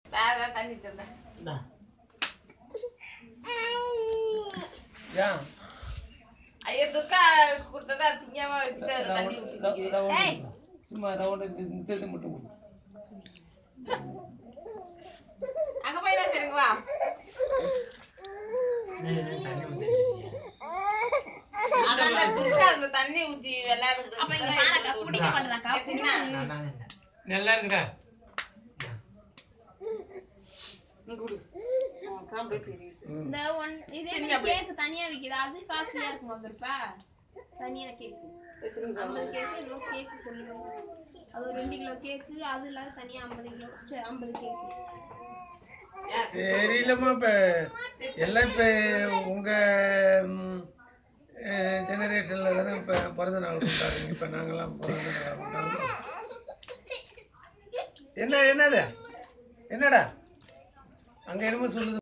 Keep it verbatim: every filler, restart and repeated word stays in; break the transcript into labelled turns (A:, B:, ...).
A: தண்ணி தந்தேன் ஐயோ துக்கா கொடுத்ததா திங்காம வச்சுட்டு தண்ணி ஊற்றி
B: சும்மா ரவுண்டு மட்டும்
A: அங்க போய் தான் சரிங்க வா அதான் துக்கா அந்த தண்ணி ஊற்றி விளையாடுறது
C: அப்ப இங்க பாருங்க குடிக்க பண்றாங்க
B: நல்லா இருக்குடா
C: இந்த ஒன் இதே கேக் தனியா விக்குது அது காஸ்ட்லியா இருக்கும் வந்துருப்பா தனியா கேக் ஐம்பது கேக் இன்னும் கேக் சொல்லுங்க அது ஒரு ரெண்டு கிலோ கேக்கு அது இல்லாத தனியா ஐம்பது கிலோ ஐம்பது கேக்
B: தெரியலம்மா இப்போ எல்லாம் இப்போ உங்கள் ஜெனரேஷனில் தானே இப்போ பிறந்த நாள் கொண்டாடுங்க இப்போ நாங்கள்லாம் பிறந்த நாள் கொண்டாடுறோம் என்ன என்னது என்னடா அங்கே என்னமோ சொல்லுது